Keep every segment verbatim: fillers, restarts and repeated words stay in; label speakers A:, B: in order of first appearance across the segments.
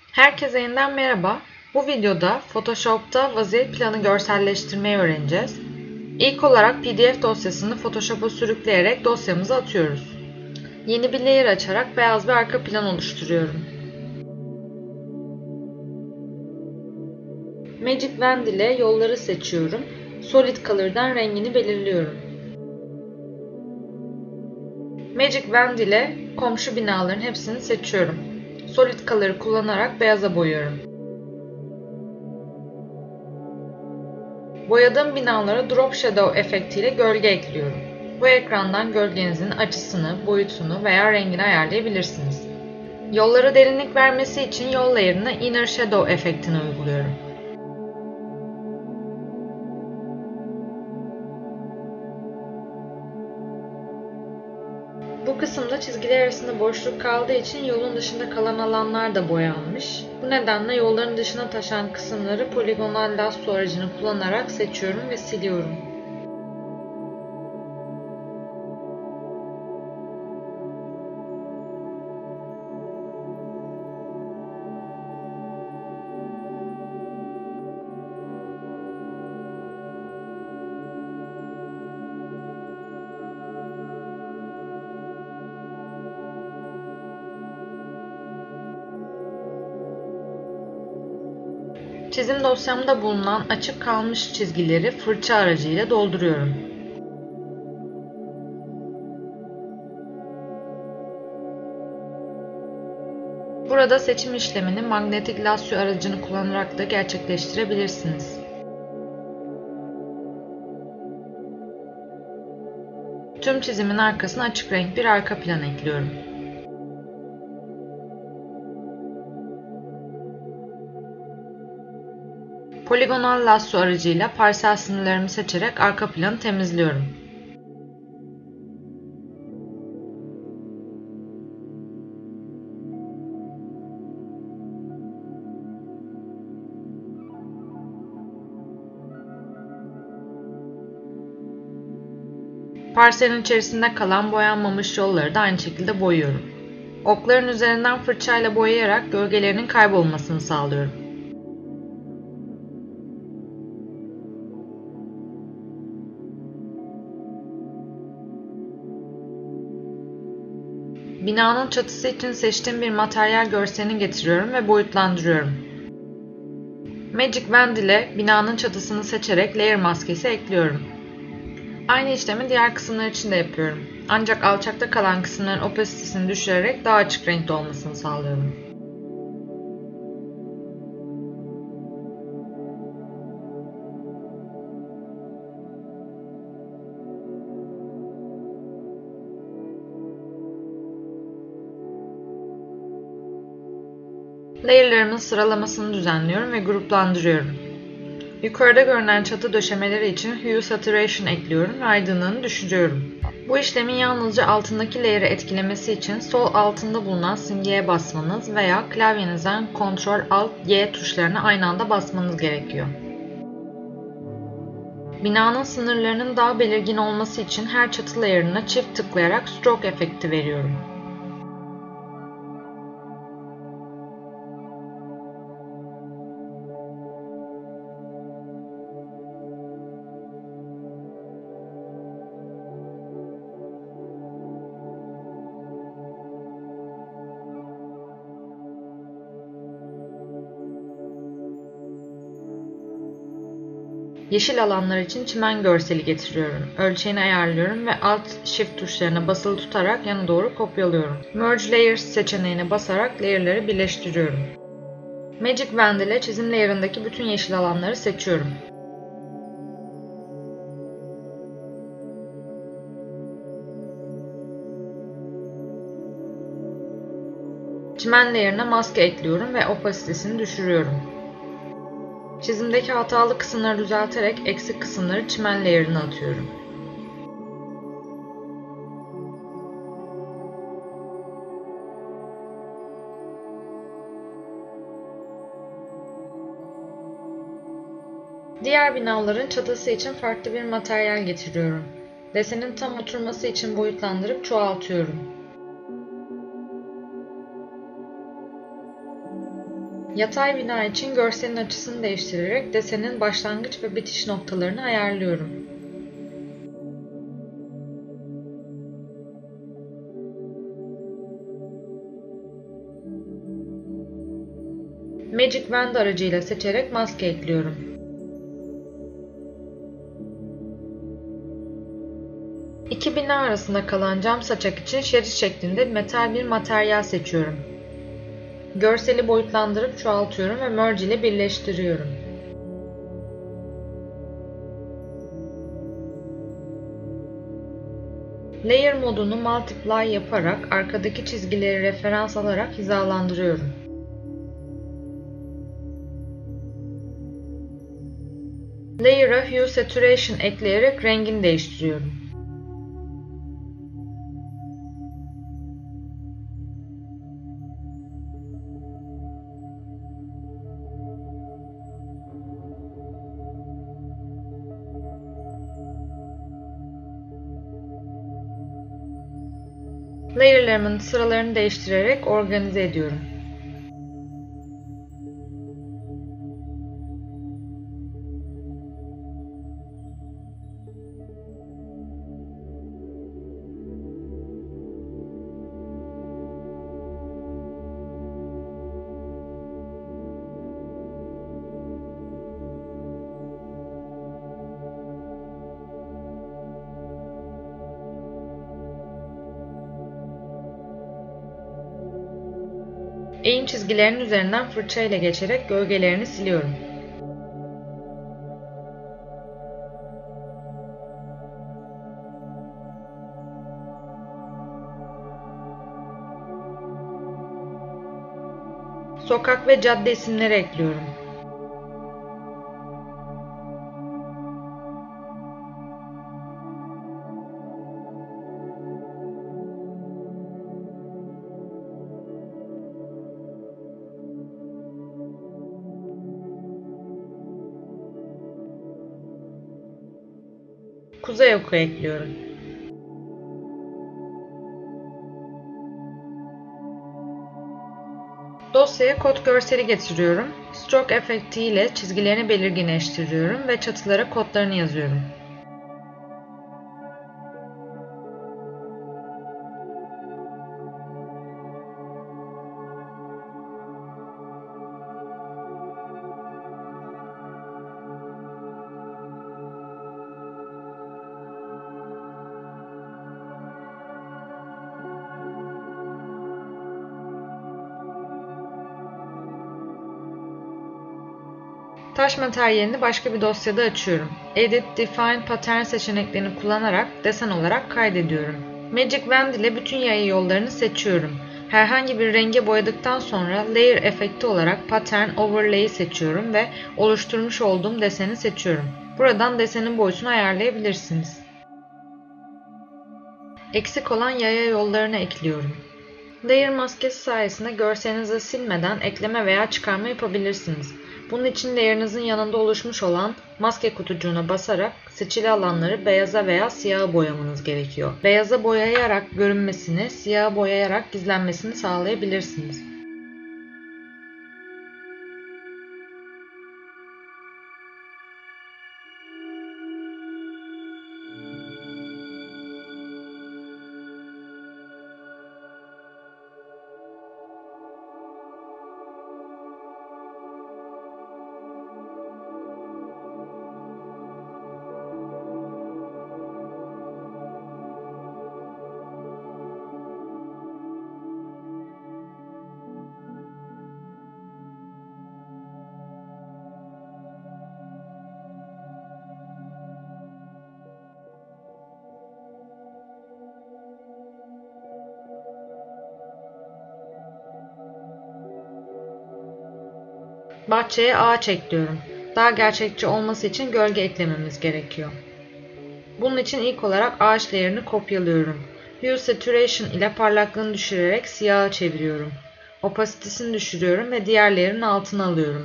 A: Herkese yeniden merhaba. Bu videoda Photoshop'ta vaziyet planı görselleştirmeyi öğreneceğiz. İlk olarak P D F dosyasını Photoshop'a sürükleyerek dosyamıza atıyoruz. Yeni bir layer açarak beyaz bir arka plan oluşturuyorum. Magic Wand ile yolları seçiyorum. Solid Color'dan rengini belirliyorum. Magic Wand ile komşu binaların hepsini seçiyorum. Solid Color'ı kullanarak beyaza boyuyorum. Boyadığım binalara Drop Shadow efektiyle gölge ekliyorum. Bu ekrandan gölgenizin açısını, boyutunu veya rengini ayarlayabilirsiniz. Yollara derinlik vermesi için yol layer'ına Inner Shadow efektini uyguluyorum. Bu kısımda çizgiler arasında boşluk kaldığı için yolun dışında kalan alanlar da boyanmış. Bu nedenle yolların dışına taşan kısımları poligonal lasso aracını kullanarak seçiyorum ve siliyorum. Çizim dosyamda bulunan açık kalmış çizgileri fırça aracıyla dolduruyorum. Burada seçim işlemini magnetik lasso aracını kullanarak da gerçekleştirebilirsiniz. Tüm çizimin arkasına açık renk bir arka plan ekliyorum. Poligonal lasso aracıyla parsel sınırlarımı seçerek arka planı temizliyorum. Parselin içerisinde kalan boyanmamış yolları da aynı şekilde boyuyorum. Okların üzerinden fırçayla boyayarak gölgelerinin kaybolmasını sağlıyorum. Binanın çatısı için seçtiğim bir materyal görselini getiriyorum ve boyutlandırıyorum. Magic Wand ile binanın çatısını seçerek layer maskesi ekliyorum. Aynı işlemi diğer kısımlar için de yapıyorum. Ancak alçakta kalan kısımların opasitesini düşürerek daha açık renkte olmasını sağlıyorum. Layer'larımın sıralamasını düzenliyorum ve gruplandırıyorum. Yukarıda görünen çatı döşemeleri için Hue Saturation ekliyorum ve aydınlığını düşürüyorum. Bu işlemin yalnızca altındaki layer'ı etkilemesi için sol altında bulunan simgeye basmanız veya klavyenizden Ctrl Alt Y tuşlarına aynı anda basmanız gerekiyor. Binanın sınırlarının daha belirgin olması için her çatı layer'ına çift tıklayarak stroke efekti veriyorum. Yeşil alanlar için çimen görseli getiriyorum. Ölçeğini ayarlıyorum ve Alt Shift tuşlarına basılı tutarak yana doğru kopyalıyorum. Merge Layers seçeneğine basarak layer'ları birleştiriyorum. Magic Wand ile çizim layer'ındaki bütün yeşil alanları seçiyorum. Çimen layer'ına maske ekliyorum ve opasitesini düşürüyorum. Çizimdeki hatalı kısımları düzelterek eksik kısımları çimen layer'ına atıyorum. Diğer binaların çatısı için farklı bir materyal getiriyorum. Desenin tam oturması için boyutlandırıp çoğaltıyorum. Yatay bina için görselin açısını değiştirerek desenin başlangıç ve bitiş noktalarını ayarlıyorum. Magic Wand aracıyla seçerek maske ekliyorum. İki bina arasında kalan cam saçak için şerit şeklinde metal bir materyal seçiyorum. Görseli boyutlandırıp çoğaltıyorum ve Merge ile birleştiriyorum. Layer modunu Multiply yaparak arkadaki çizgileri referans alarak hizalandırıyorum. Layer'a Hue Saturation ekleyerek rengini değiştiriyorum. Layer'larımın sıralarını değiştirerek organize ediyorum. Eğim çizgilerinin üzerinden fırça ile geçerek gölgelerini siliyorum. Sokak ve cadde isimleri ekliyorum. Kuzey oku ekliyorum. Dosyaya kod görseli getiriyorum. Stroke efekti ile çizgilerini belirginleştiriyorum ve çatılara kodlarını yazıyorum. Taş materyalini başka bir dosyada açıyorum. Edit, Define, Pattern seçeneklerini kullanarak desen olarak kaydediyorum. Magic Wand ile bütün yaya yollarını seçiyorum. Herhangi bir renge boyadıktan sonra Layer efekti olarak Pattern Overlay'i seçiyorum ve oluşturmuş olduğum deseni seçiyorum. Buradan desenin boyutunu ayarlayabilirsiniz. Eksik olan yaya yollarını ekliyorum. Layer maskesi sayesinde görselinizi silmeden ekleme veya çıkarma yapabilirsiniz. Bunun için layer'ınızın yanında oluşmuş olan maske kutucuğuna basarak seçili alanları beyaza veya siyaha boyamanız gerekiyor. Beyaza boyayarak görünmesini, siyaha boyayarak gizlenmesini sağlayabilirsiniz. Bahçeye ağaç ekliyorum. Daha gerçekçi olması için gölge eklememiz gerekiyor. Bunun için ilk olarak ağaç layer'ını kopyalıyorum. Hue Saturation ile parlaklığını düşürerek siyaha çeviriyorum. Opacitesini düşürüyorum ve diğer layer'ın altına alıyorum.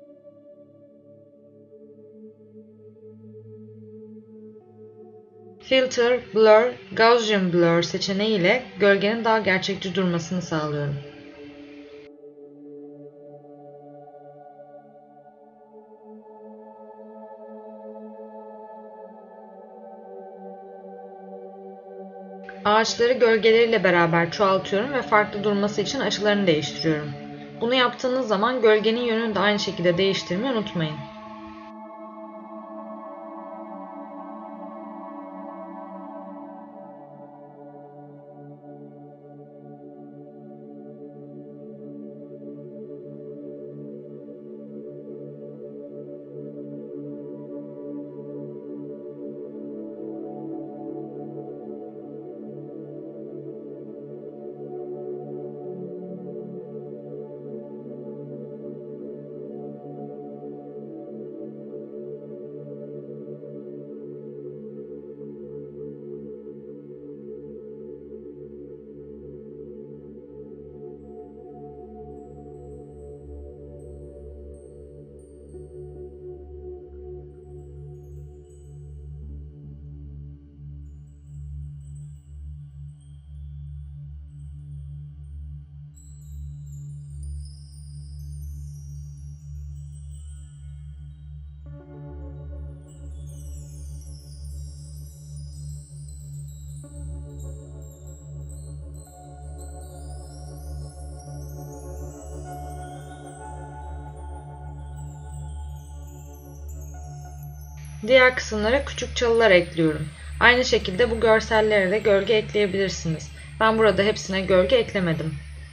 A: Filter, Blur, Gaussian Blur seçeneği ile gölgenin daha gerçekçi durmasını sağlıyorum. Ağaçları gölgeleriyle beraber çoğaltıyorum ve farklı durması için açılarını değiştiriyorum. Bunu yaptığınız zaman gölgenin yönünü de aynı şekilde değiştirmeyi unutmayın. Diğer kısımlara küçük çalılar ekliyorum. Aynı şekilde bu görsellere de gölge ekleyebilirsiniz. Ben burada hepsine gölge eklemedim.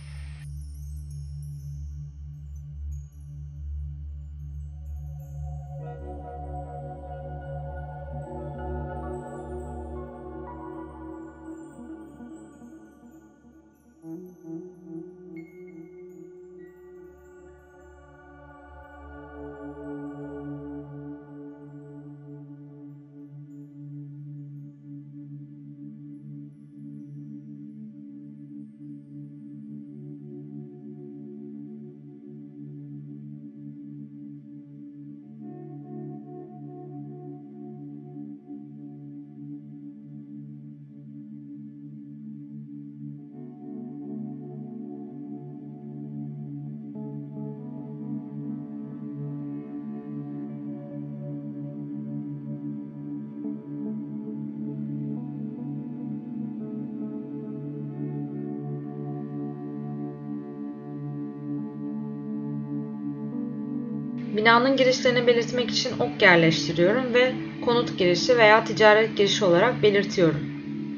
A: Binanın girişlerini belirtmek için ok yerleştiriyorum ve konut girişi veya ticaret girişi olarak belirtiyorum.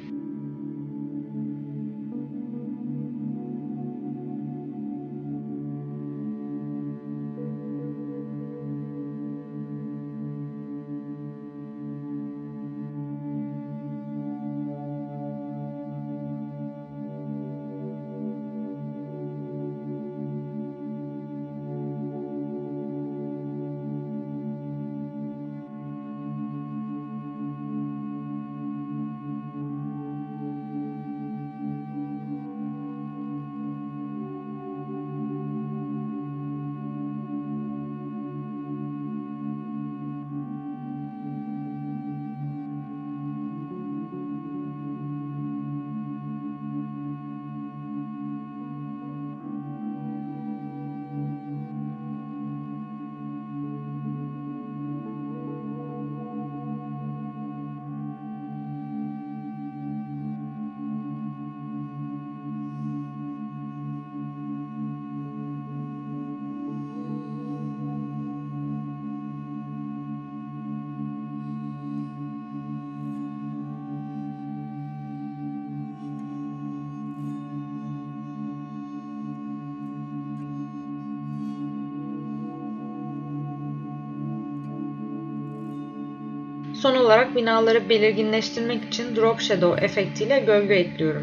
A: Son olarak binaları belirginleştirmek için Drop Shadow efektiyle gölge ekliyorum.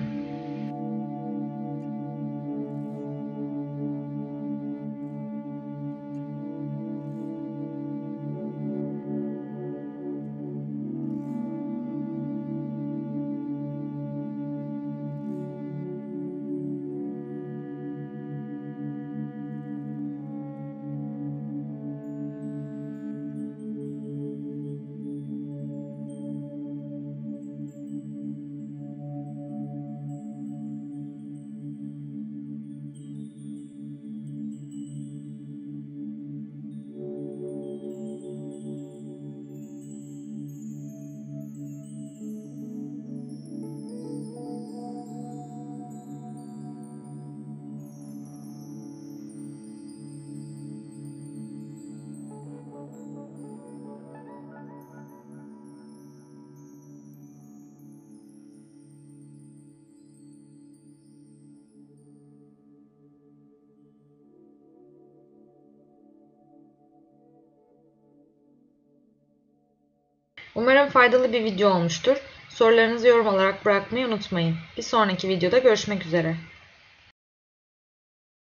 A: Umarım faydalı bir video olmuştur. Sorularınızı yorum olarak bırakmayı unutmayın. Bir sonraki videoda görüşmek üzere.